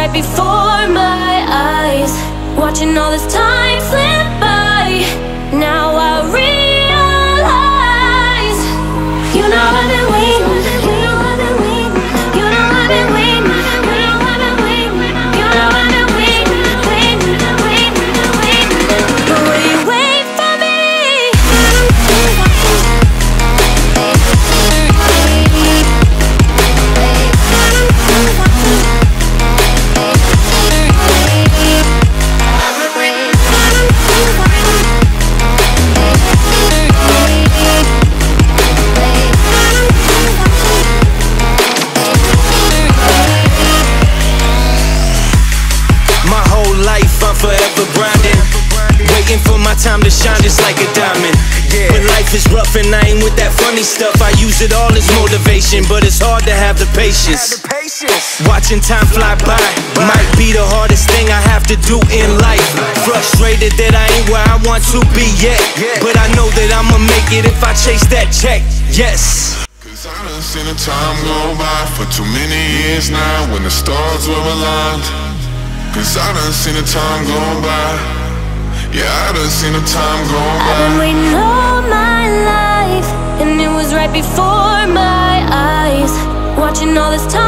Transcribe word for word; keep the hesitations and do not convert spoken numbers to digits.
right before my eyes, watching all this time slip by. Now I realize, you know I've been waiting, you know I've been waiting, you know I've been waiting, you know I've been waiting, you know I've been waiting, waiting, waiting, waiting. But will you wait for me? Forever grinding, waiting for my time to shine just like a diamond. Yeah. When life is rough and I ain't with that funny stuff, I use it all as motivation, but it's hard to have the patience. Watching time fly by might be the hardest thing I have to do in life. Frustrated that I ain't where I want to be yet, but I know that I'ma make it if I chase that check. Yes. Cause I done seen the time go by for too many years now when the stars were aligned. Cause I done seen the time go by. Yeah, I done seen the time go by. I've been waiting all my life, and it was right before my eyes, watching all this time